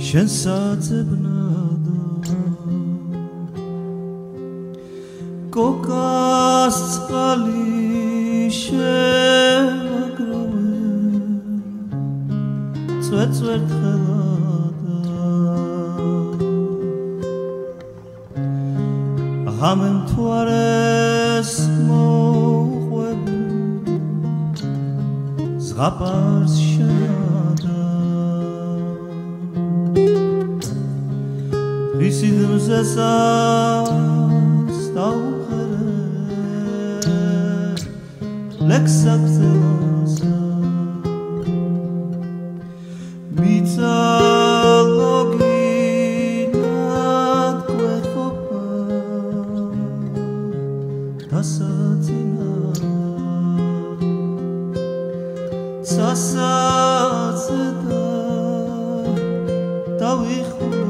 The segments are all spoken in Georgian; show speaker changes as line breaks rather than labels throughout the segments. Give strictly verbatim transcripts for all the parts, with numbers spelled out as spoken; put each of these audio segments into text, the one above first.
შენსაძებნადო კოკას წყალი შევაგროვე წვერწვერთხელადა ღამემ მთვარეს მოუყვები ზღაპარს შენადა ისინმზესას დაუხერე ლექსაკზელასა მიცალოგინად კვეთყოფა დასაძინა სასაცდა დავიხვა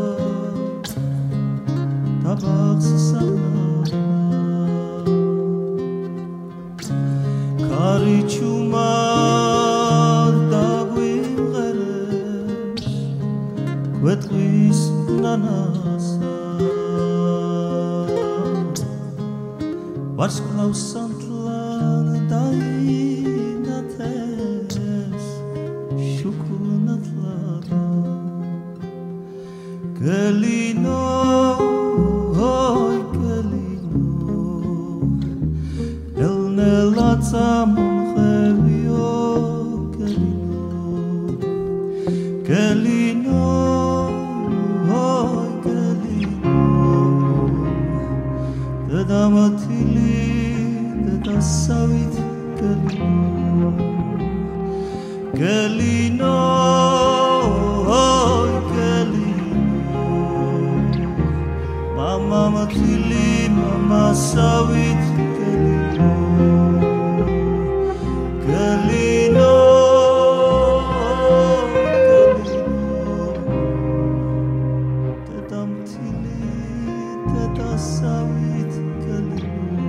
ქარიჩუმა დაგვიმღერეს გვეტყვის ნანასა ვარსკვლავს სამთლად დაინათეს შუქურნათლადა გელინო Samkhevio kelino kelino hoy kelino Dedamatili dedasavit kelino kelino hoy kelino Mama matili mama savit kelino Kelino, Kelino, Tedam tili, tedasavit Kelino.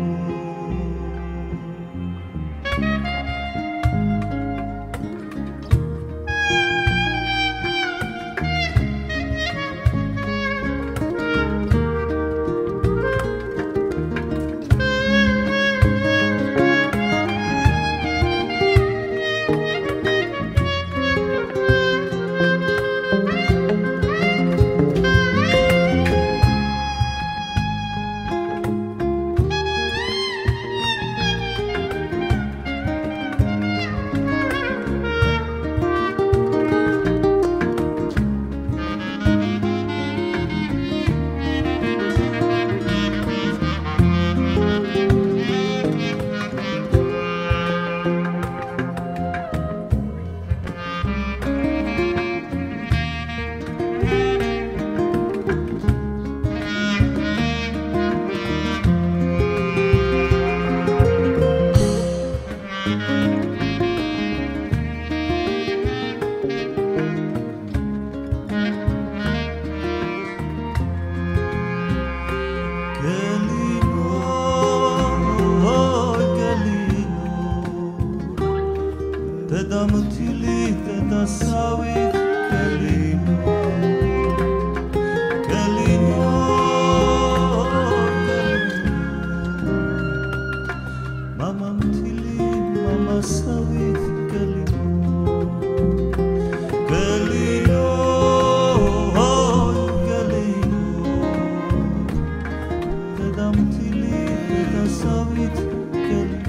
Tedamtili, tedasavit Kelino, Kelino, Mama mtili, mama savit Kelino, Kelino, Kelino, Tedamtili, tedasavit Kelino.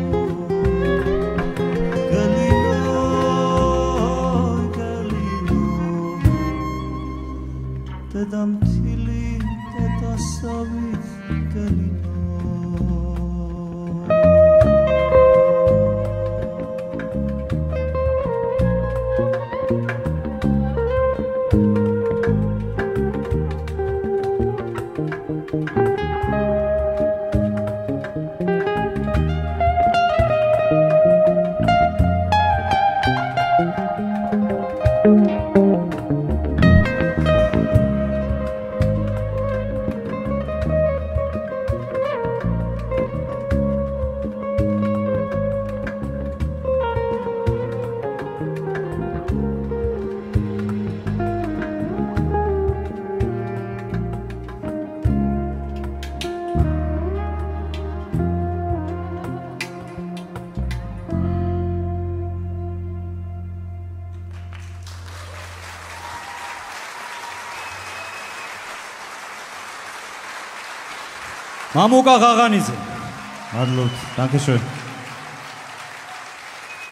Tedam tili, tedasavit Kelino.
Mamuka Ghaghanidze.
Adlut, danke schön.